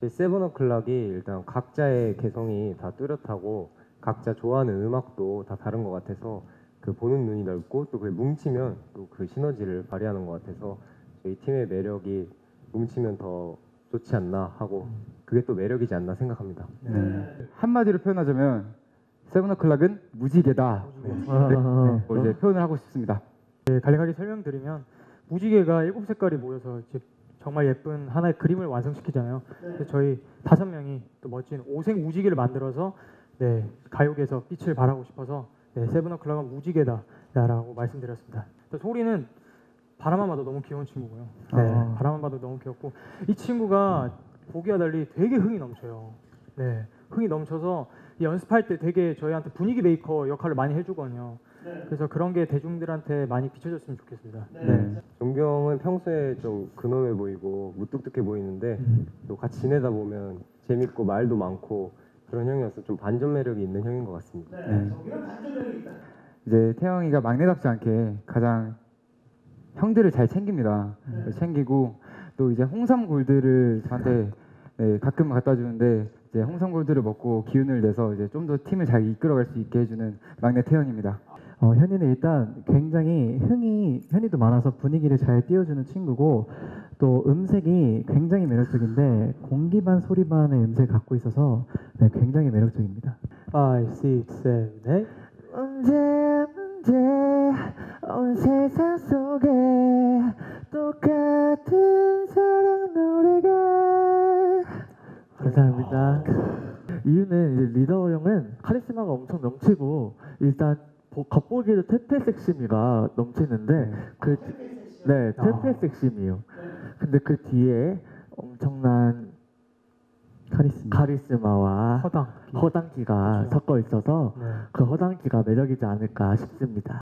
세븐오클락이 일단 각자의 개성이 다 뚜렷하고 각자 좋아하는 음악도 다 다른 것 같아서 그 보는 눈이 넓고 또 그게 뭉치면 또 그 시너지를 발휘하는 것 같아서 저희 팀의 매력이 뭉치면 더 좋지 않나 하고 그게 또 매력이지 않나 생각합니다. 한마디로 표현하자면 세븐오클락은 무지개다. 이제 표현을 하고 싶습니다. 간략하게 설명드리면 무지개가 7색깔이 모여서 이제 정말 예쁜 하나의 그림을 완성시키잖아요. 그래서 저희 5명이 또 멋진 5색 무지개를 만들어서 가요계에서 빛을 발하고 싶어서 세븐오클락은 무지개다라고 말씀드렸습니다. 또 소리는 바라만 봐도 너무 귀여운 친구고요. 바라만 봐도 너무 귀엽고 이 친구가 보기와 달리 되게 흥이 넘쳐요. 흥이 넘쳐서 연습할 때 되게 저희한테 분위기 메이커 역할을 많이 해주거든요. 그래서 그런 게 대중들한테 많이 비춰졌으면 좋겠습니다. 종경은 평소에 좀 근엄해 보이고 무뚝뚝해 보이는데 또 같이 지내다 보면 재밌고 말도 많고 그런 형이어서 좀 반전 매력이 있는 형인 것 같습니다. 이제 태영이가 막내답지 않게 가장 형들을 잘 챙깁니다. 챙기고 또 이제 홍삼 골드를 저한테 가끔 갖다 주는데 이제 홍삼 골드를 먹고 기운을 내서 이제 좀 더 팀을 잘 이끌어갈 수 있게 해주는 막내 태영입니다. 현이는 일단 굉장히 현이도 많아서 분위기를 잘 띄워주는 친구고 또 음색이 굉장히 매력적인데 공기 반 소리 반의 음색을 갖고 있어서 굉장히 매력적입니다. 5, 6, 7, 8 문제 온 세상 속에 똑같은 사랑 노래가 감사합니다. 이유는 이제 리더 형은 카리스마가 엄청 넘치고 일단 겉보기에도 퇴폐 섹시미가 넘치는데 퇴폐 섹시미요. 근데 그 뒤에 엄청난 카리스마와 허당기가 섞어 있어서 그 허당기가 매력이지 않을까 싶습니다.